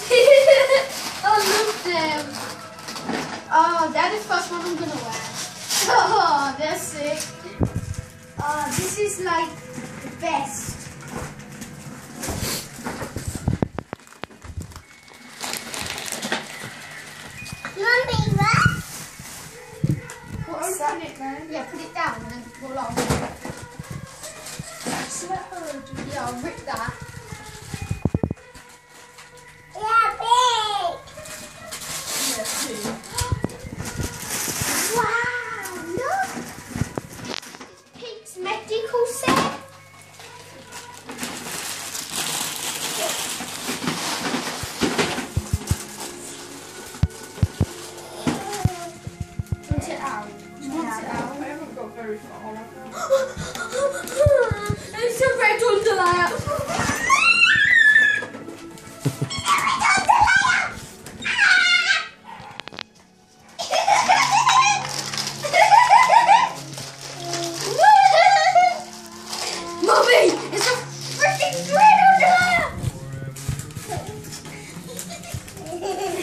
I love them. Oh, that is the first one I'm gonna wear. Oh, they're sick. Oh, this is like the best. Mommy, what? What's that? It, man. Yeah, put it down and then pull off. Yeah, I'll rip that. Yeah, big. Wow, look! Pete's medical set. Want it out? Want it out? I haven't got very far. It's a red underlayer. Mummy, it's a freaking red underlayer.